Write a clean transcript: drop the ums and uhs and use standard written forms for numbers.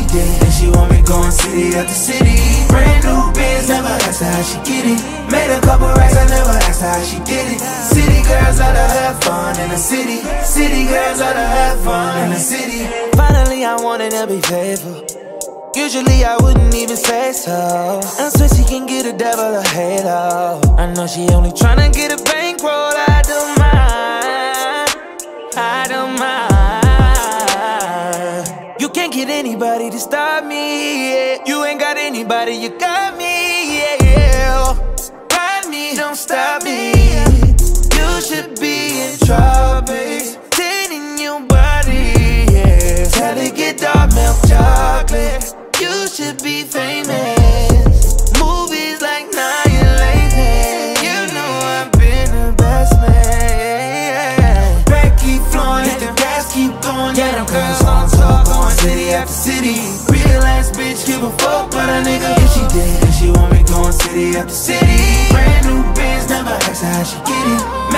did, and she want me going city after city. Brand new biz, never asked her how she get it. Made a couple racks, I never asked her how she did it. City girls love to have fun in the city. City girls love to have fun in the city. Finally I wanted to be faithful. Usually I wouldn't even say so. I swear she can get a devil a halo. I know she only tryna get a bankroll. I don't mind, I don't mind. You can't get anybody to stop me, yeah. You ain't got anybody, you got me, yeah. Ride me, don't stop me. You should be in tropics, tending your body, yeah. Tell it get dark milk chocolate. You should be famous. Movies like Annihilation. You know I've been the best man. Back keep flowing, let the gas keep going. Yeah, them girls on top, going city after city. Real ass bitch, give a fuck about a nigga. If she did, and she want me going city after city. Brand new Benz, never asked her how she get it.